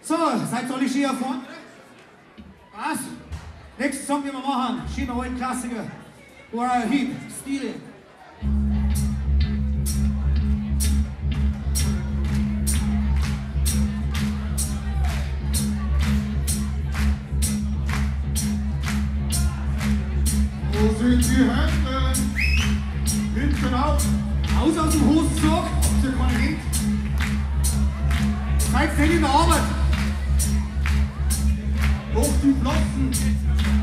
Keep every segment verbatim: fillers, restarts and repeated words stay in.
So, seid ihr alle schön hier vorne? Was? Nächsten Song, den wir machen, schöner alten Klassiker. Uriah Heep, Stealing. Wo sind die Hände? Hinten auf. Raus aus dem Hosensack. Habt ihr keine Hände? Seid ihr in der Arbeit? Hoch die Flossen.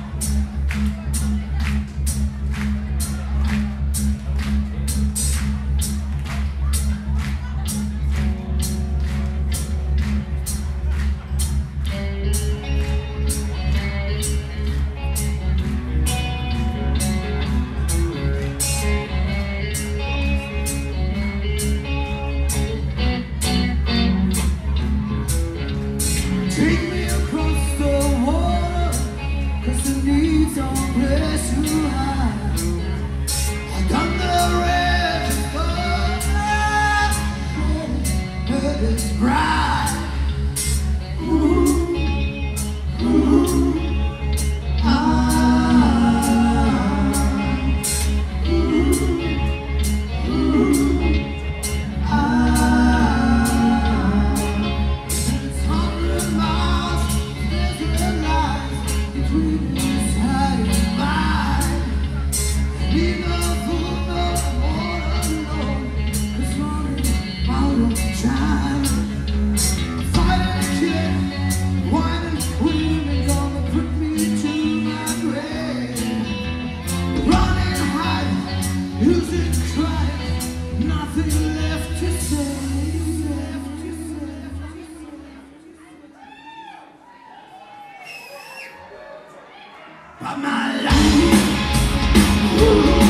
Take me across the water, 'cause the needs are place too high. I've done the rest but it's bright. Ooh, ooh, ah, ooh, ooh, ah. It's hundred miles, desert lies between this high and mine. Need no food, no water, no, 'cause running out of time. Fighting kid, whining, women gonna put me to my grave. Running high, losing crying, nothing left to say. Left to say. But my life, ooh,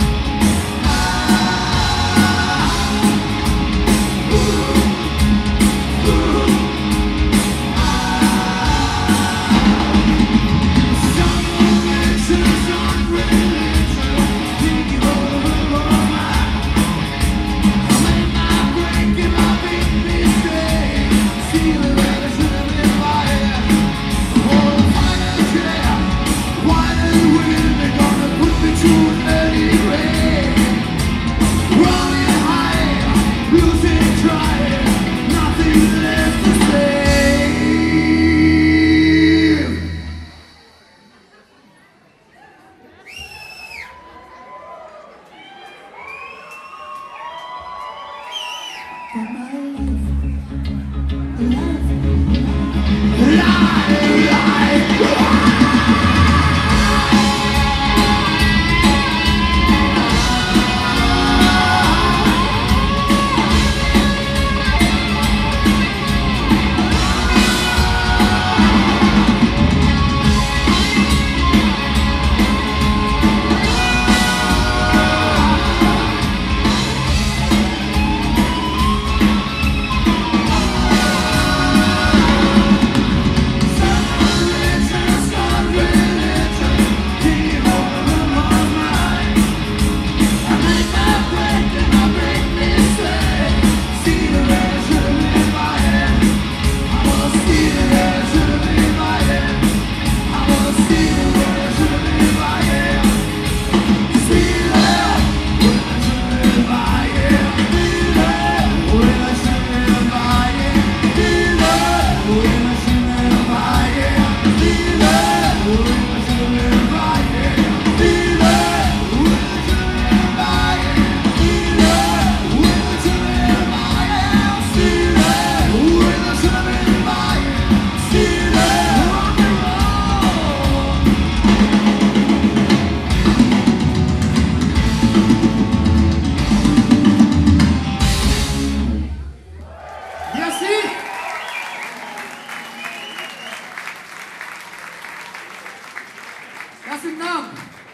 herzlichen Dank.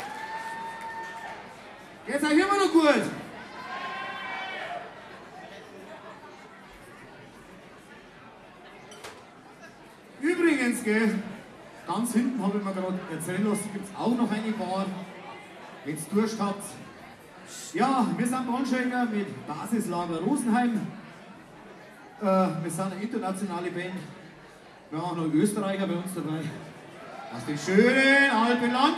Jetzt seid ihr immer noch gut. Übrigens, gell, ganz hinten habe ich mir gerade erzählen lassen, gibt es auch noch eine Bar, wenn ihr Durst habt. Ja, wir sind Braunschweiger mit Basislager Rosenheim. Äh, wir sind eine internationale Band. Wir haben auch noch Österreicher bei uns dabei. Aus dem schönen Alpenland.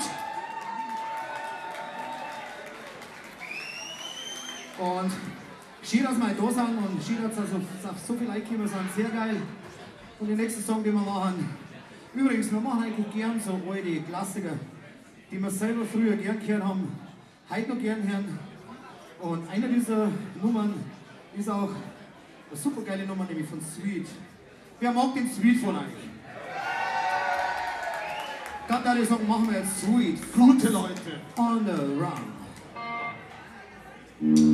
Und schön, dass wir heute da sind und schön, dass also so viele Leute gekommen sind. Sehr geil. Und die nächste Song, die wir machen. Übrigens, wir machen eigentlich gern so alte Klassiker, die wir selber früher gern gehört haben, heute noch gern hören. Und eine dieser Nummern ist auch eine super geile Nummer, nämlich von Sweet. Wer mag den Sweet von euch? Dann würde ich sagen, machen wir jetzt Sweet. Gute Leute. On the Run.